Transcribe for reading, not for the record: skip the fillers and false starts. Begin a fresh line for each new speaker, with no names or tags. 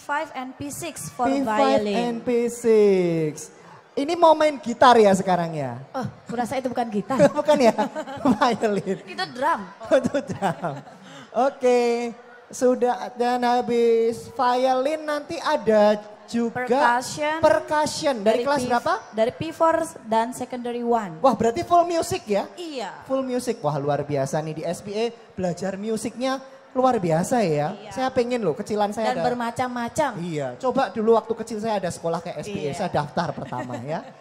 P5 and P6 for
P5
violin.
and P6. Ini mau main gitar ya sekarang ya?
Oh, kurasa itu bukan gitar.
Bukan ya? Violin.
Itu drum.
Itu drum. Oke, sudah dan habis violin nanti ada juga percussion. Dari kelas berapa?
Dari P4 dan secondary 1.
Wah, berarti full music ya?
Iya.
Full music. Wah, luar biasa nih di SPA belajar musiknya luar biasa ya.
Iya.
Saya pengen loh, kecilan saya
dan
ada.
bermacam-macam.
Iya, coba dulu waktu kecil saya ada sekolah kayak SPA,
Iya.
saya daftar pertama ya.